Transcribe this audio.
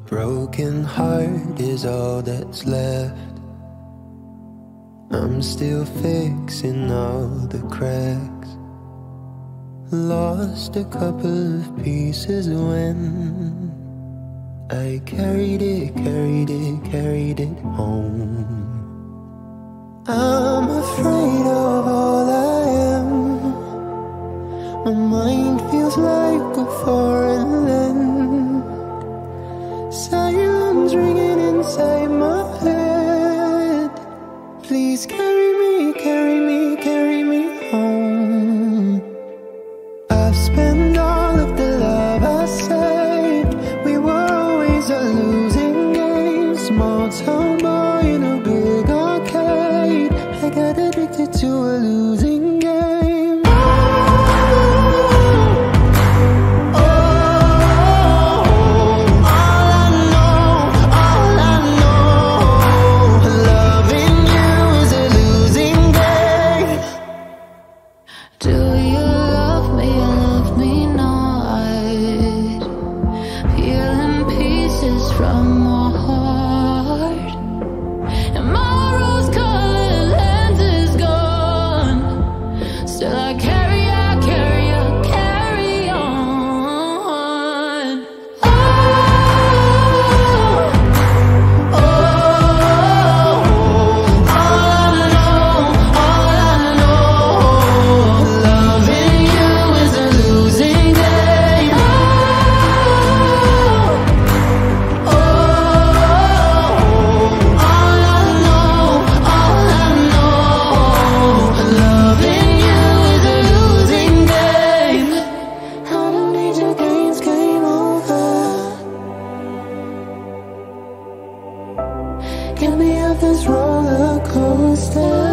broken heart is all that's left. I'm still fixing all the cracks. Lost a couple of pieces when I carried it home. I'm afraid of all I am. My mind feels like a foreign land. Silence ringing inside my head. Please carry me, carry me, carry me home. I've spent all of the love I saved. We were always a losing game. Small town boy in a big arcade. I got addicted to a losing game. From my heart, and my rose-colored lens is gone. Still I carry on. Oh, all I know, loving you is a losing game. Get me off this roller coaster.